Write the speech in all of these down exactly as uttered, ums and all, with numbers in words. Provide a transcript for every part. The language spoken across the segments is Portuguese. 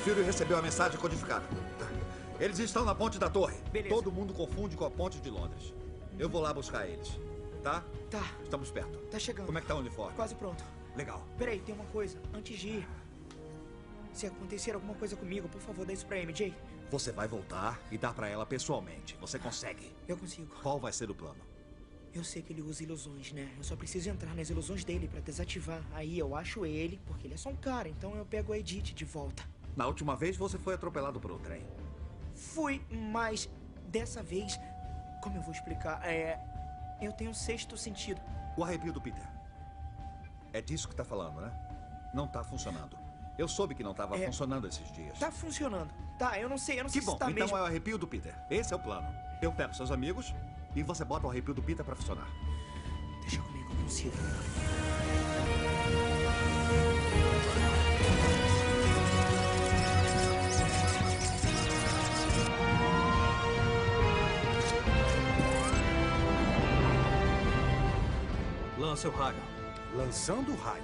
Fury recebeu a mensagem codificada. Eles estão na ponte da torre. Beleza. Todo mundo confunde com a ponte de Londres. Eu vou lá buscar eles. Tá? Tá. Estamos perto. Tá chegando. Como é que tá o uniforme? Quase pronto. Legal. Peraí, tem uma coisa. Antes de ir, se acontecer alguma coisa comigo, por favor, dá isso pra M J. Você vai voltar e dar pra ela pessoalmente. Você consegue. Eu consigo. Qual vai ser o plano? Eu sei que ele usa ilusões, né? Eu só preciso entrar nas ilusões dele pra desativar. Aí eu acho ele, porque ele é só um cara. Então eu pego a Edith de volta. Na última vez você foi atropelado por um trem. Fui, mas dessa vez, como eu vou explicar? É... Eu tenho um sexto sentido. O arrepio do Peter. É disso que tá falando, né? Não tá funcionando. Eu soube que não tava É. funcionando esses dias. Tá funcionando. Tá, eu não sei, eu não Que sei bom, se tá então mesmo... é o arrepio do Peter. Esse é o plano. Eu pego seus amigos e você bota o arrepio do Peter pra funcionar. Deixa comigo, eu consigo. Lança o raio. Lançando o raio.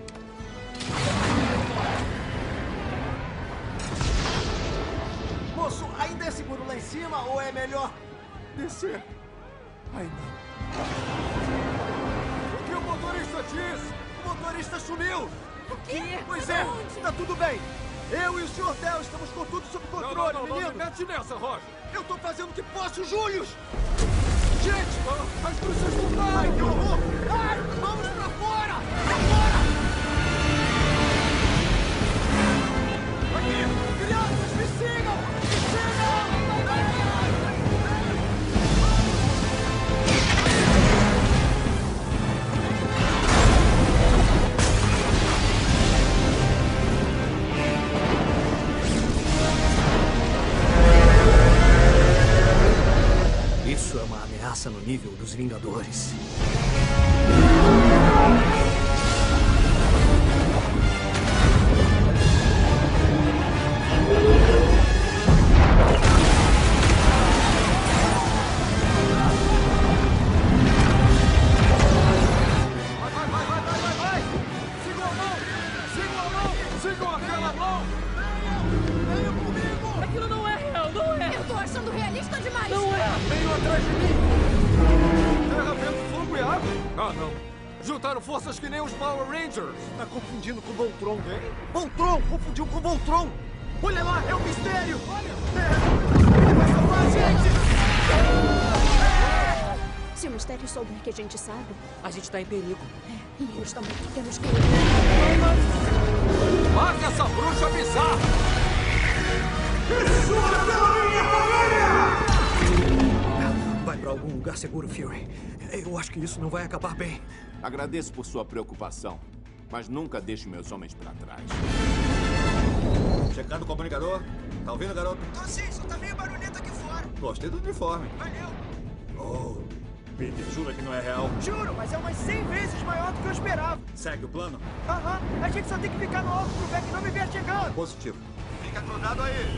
Moço, ainda é seguro lá em cima ou é melhor descer? Ai, não. O que o motorista disse? O motorista sumiu! O quê? Pois Pra é, onde? tá tudo bem. Eu e o senhor Del estamos com tudo sob controle, não, não, não, menino. não me mete nessa, Roger. Eu tô fazendo o que posso, Július! Gente! As bruxas voltaram! Ai, que horror! Ai, vamos pra fora! Pra fora! Aqui! Crianças, me sigam! Me sigam! Isso é uma ameaça no nível dos Vingadores. Vai, vai, vai, vai, vai, vai, vai! Sigam a mão! Sigam a mão! Sigam aquela mão! Venham comigo! Aquilo não é real, não é! Eu tô achando realista demais! Não é! Venham atrás de mim! Terra, vento, fogo e água? Ah, não. Juntaram forças que nem os Power Rangers. Tá confundindo com o Voltron. Voltron! Confundiu com o Voltron! Olha lá, é o mistério! Olha! É, ele vai salvar a gente! Se o mistério souber que a gente sabe, A gente tá em perigo. e eles também temos que... Mata essa bruxa bizarra! Vai pra algum lugar seguro, Fury. Eu acho que isso não vai acabar bem. Agradeço por sua preocupação, mas nunca deixe meus homens pra trás. Checando o comunicador. Tá ouvindo, garoto? Tô sim, só tá meio barulhento aqui fora. Gostei do uniforme. Valeu. Oh, Peter, jura que não é real? Juro, mas é umas cem vezes maior do que eu esperava. Segue o plano? Aham, a gente só tem que ficar no alto pro Beck não me ver chegando. Positivo. Fica grudado aí!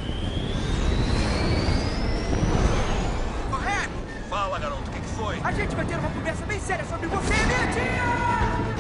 Correto! Fala, garoto, o que, que foi? A gente vai ter uma conversa bem séria sobre você e minha tia!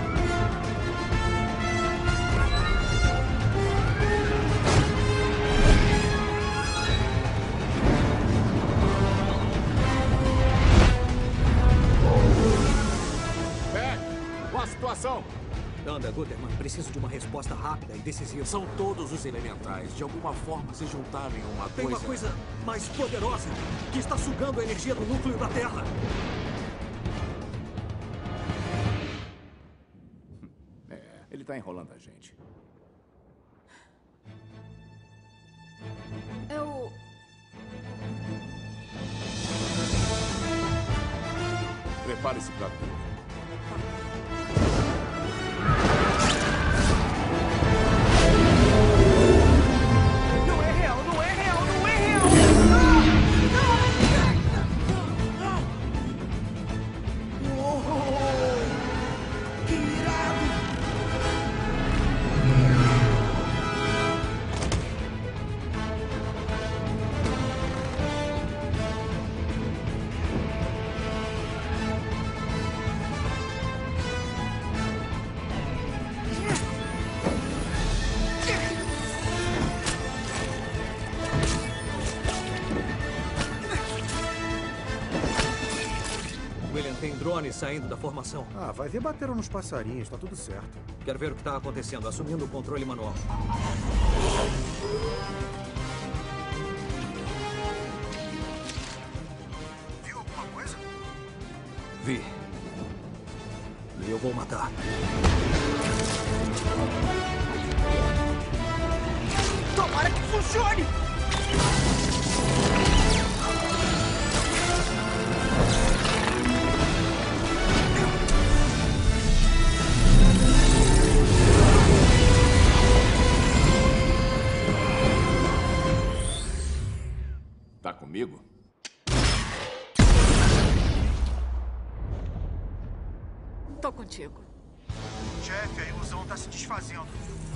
Beck, qual a situação? Anda, Guterman. Preciso de uma resposta rápida e decisiva. São todos os elementais. De alguma forma se juntaram em uma Tem coisa... uma coisa mais poderosa que está sugando a energia do núcleo da Terra. É, ele tá enrolando a gente. Eu... Prepare-se pra tudo. Não é real, não é real, não é real! Uou! Que irado! clones saindo da formação. Ah, vai ver, bateram nos passarinhos, tá tudo certo. Quero ver o que está acontecendo, assumindo o controle manual. Viu alguma coisa? Vi. E eu vou matar. Tomara que funcione! Tá comigo? Tô contigo. Chefe, a ilusão tá se desfazendo.